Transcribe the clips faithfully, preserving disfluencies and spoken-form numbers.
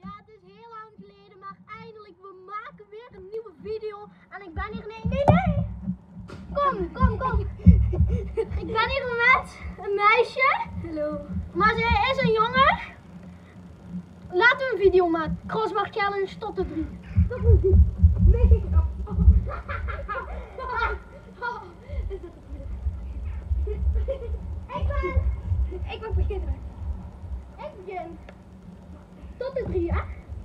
Ja, het is heel lang geleden, maar eindelijk, we maken weer een nieuwe video. En ik ben hier, nee, nee, nee. Kom, kom, kom. Ik ben hier met een meisje. Hallo. Maar zij is een jongen. Laten we een video maken. Crossbar challenge tot de drie. Tot de drie. Nee, grap. Ik ben... Ik wil beginnen. Ik begin. Tot de drie, hè?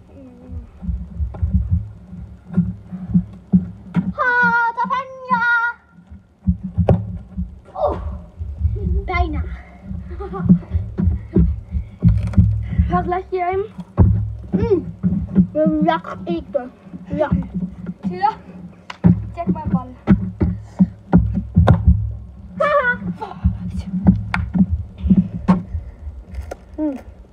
Ha, Tavania! Oeh, bijna. Wat leg je hem? Mm. Lekker eten. Ja. Ja. Check mijn bal. Haha. Mm.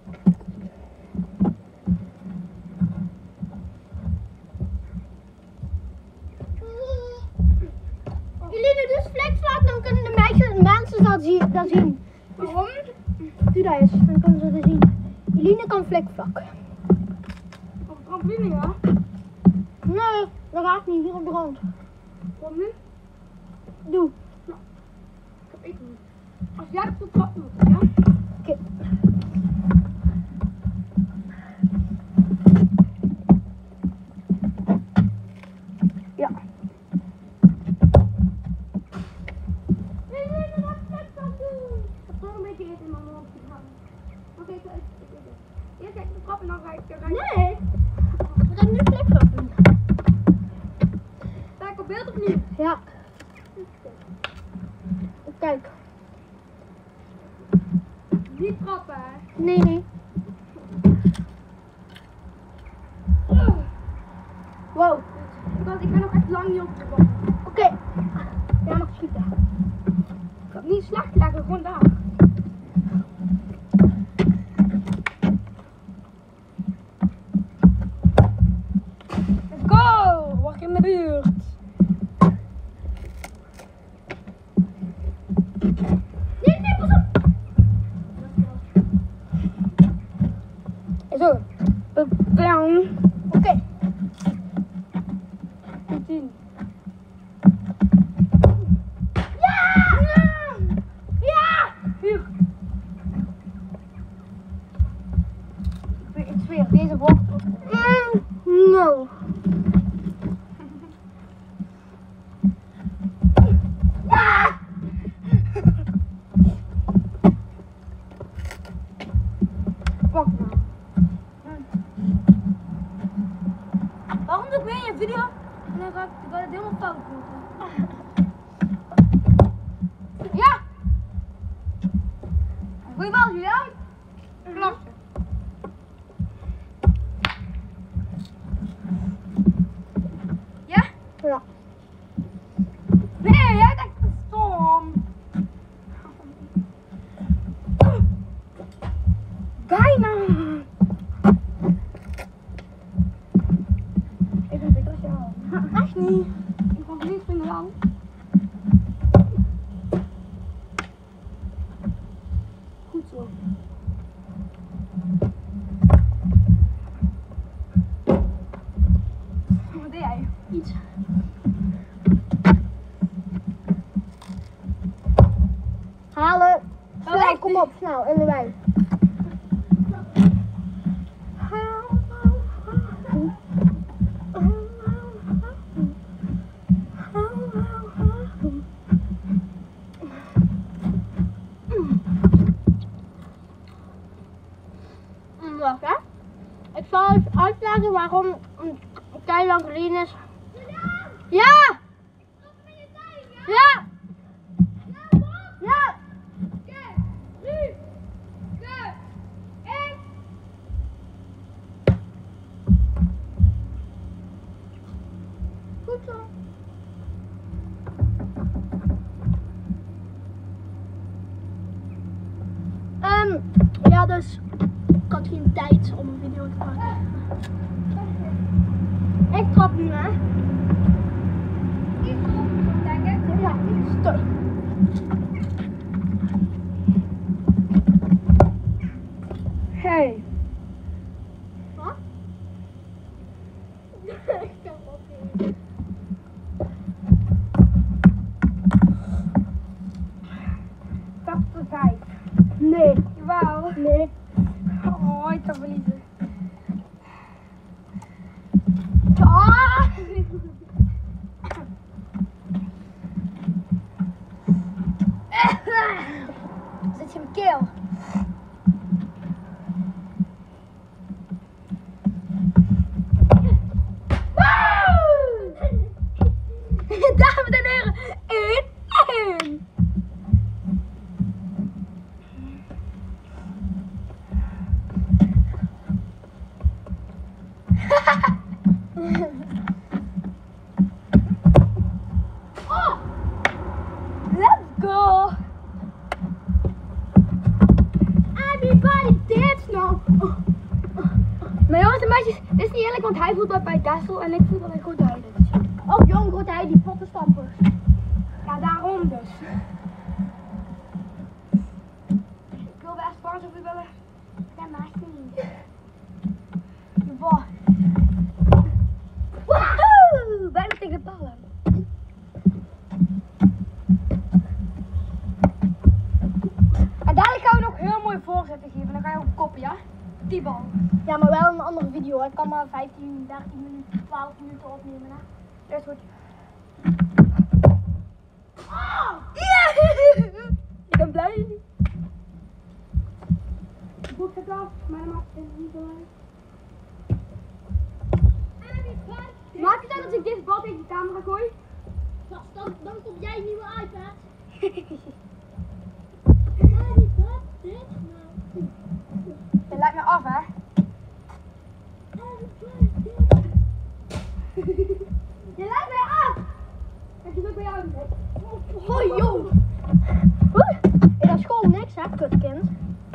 Jullie dus flikvlak, dan kunnen de meisjes, mensen dat zien, dat zien. Waarom? Doe dat eens, dan kunnen ze dat zien. Eline kan flikvlak. Op trampoline, ja? Nee, dat gaat niet, hier op de grond. Waarom nu? Doe. Nou, ik heb eten niet. Als jij op de trap moet, ja? Oké. Okay. Ja. Nee, nee, dat mag ik niet doen. Ik heb gewoon een beetje eten in mijn mond gegaan. Oké, ik ga eten. Eerst kijk de trap en dan ga ik eruit. Nee. We gaan nu flikvlak doen. Sta ik op beeld of niet? Ja. Kijk. Niet trappen, hè? Nee, nee. Wow. Want ik ben nog echt lang niet op de bal. Oké. Okay. Jij mag schieten. Ik had niet slecht leggen, gewoon daar. Let's go! Wacht in de buurt. Nee, nee, pas op. Zo. Bam. Oké. Okay. tien. Ja! Ja! Vier. Ik zweer, deze wordt... Mm, no. Ja! Pak nou. Waarom doe ik weer een video? En dan ga ik ga het helemaal fout doen. Ja! Wil je wel, Julia? Klasse. Ja? Ja. Nee, jij denkt te stom. Bijna. Ik ben beter als jou. Echt niet. Ik vond het niet vinden lang. Goed zo. Wat deed jij? Iets. Halen. Snel, kom op, snel, in de wei. Wacht, hè. Ik zal eens uitleggen waarom een tijd lang geleden is. Ja! Ja! Ja! Goed zo. Um, ja, dus ik had geen tijd om een video te maken. Ik trap nu, hè? Ja, stuk. Hey. Wat? Ik kan opgeven. Stap tot vijf. Nee. Jawel. Nee. Oh, ik kan verliezen. Ah! Zit je in mijn keel? Dames en heren, één één. Oh! Let's go! Everybody dance now! Maar jongens en meisjes, dit is niet eerlijk, want hij voelt dat bij Dessel en ik voel dat bij Grote Heide. Oh jong, wordt hij die pottenstampers. Ja, daarom dus. Ik wil best sparen of u willen. Dat maakt niet. Wow. Woehoe! Bijna tegen de ballen. En dadelijk gaan we nog heel mooi voorzetten geven. Dan ga je ook koppen, ja? Die bal. Ja, maar wel een andere video. Ik kan maar vijftien, dertien minuten, twaalf minuten opnemen. Hè? Dat is goed. Oh! Yeah! Ik ben blij. De boek gaat af, maar dat maakt het niet belangrijk. Maakt het uit als ik deze bal tegen de camera gooi? Dan, dan, dan komt jij een nieuwe iPad. Je lijkt me af, hè? Je lijkt mij af! Kijk, is ook bij jou niet. Oh joh. In dat school niks hè, kutkind.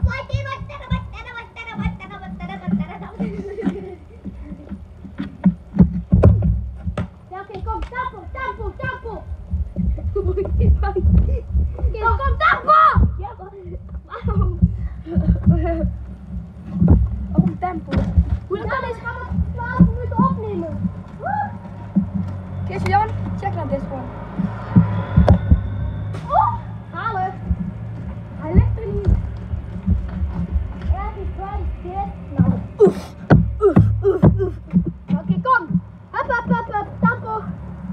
Ja oké, kom, tappel, tappel, tappel. Oké, kom, tappel! Ja, waarom? Ook een tempo. Hoe dan kan deze gaan we twaalf minuten opnemen. Kees Jan, check naar dit one. Oh, haal het. Hij ligt er niet. Everybody did. Nou, oef, oef, oef, oef. Oké, kom. Hup, hup, hup, hup, tappel.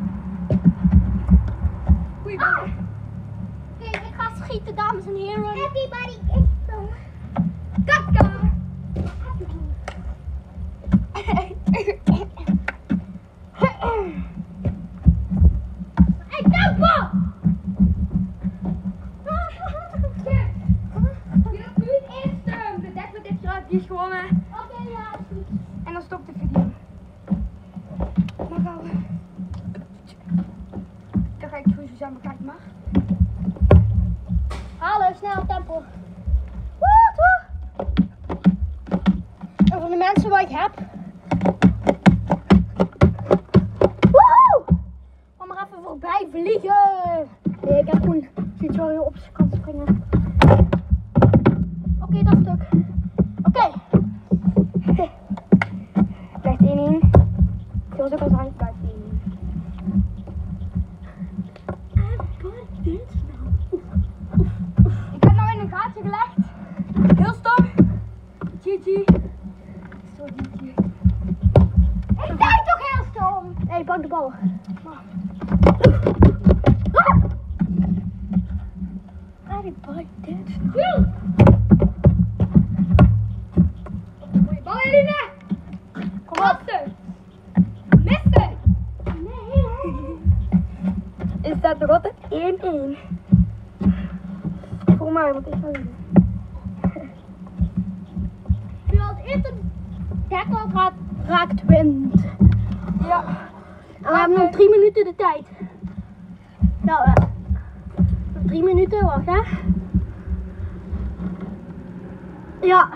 Goeie Ah. bal. Oké, ik ga schieten, dames en heren. Everybody is so. Kaka! Hey, tappel! Je doet nu het eerste. De dek met dit shot, die is gewonnen. Oké, ja, is goed. En dan stopt de video. Dan gaan we. Dan ga ik het goed samen kijken, maar. Halen, snel, tempo. Woe, woe. En van de mensen wat ik heb. Woehoe! Kom maar even voorbij vliegen. Nee, ik heb gewoon zoiets waar je op kan springen. Oké, okay, dat stuk. Oké. Okay. Blijft één één. Zoals ik al zei, blijft één één. Ik heb nou in een gaatje gelegd. Heel stom. G G. Zo G G. Ik denk toch heel stom. Hé, hey, pak de bal. Everybody dance. Doe! Mooie bal, Eline. Kom op. Missen. Nee. Is dat nog altijd één één? Voor mij, want ik ga winnen. Wie als eerste tackle gaat, raakt wint. Ja. En we hebben nog drie minuten de tijd. Nou, eh. nog drie minuten, wacht hè. Ja.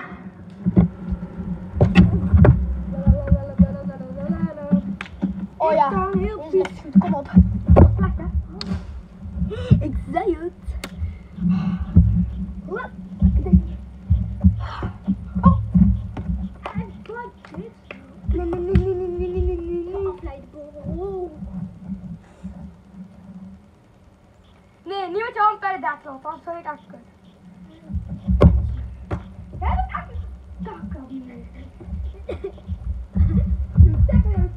Oh ja. kan heel Dit is goed, kom op. Slecht, hè? Ik zei het. Oh. Nee, nee, nee, nee, nee, nee, nee, nee. want anders zou ik echt kut. Jij bent echt een kakkerdier. Tik weer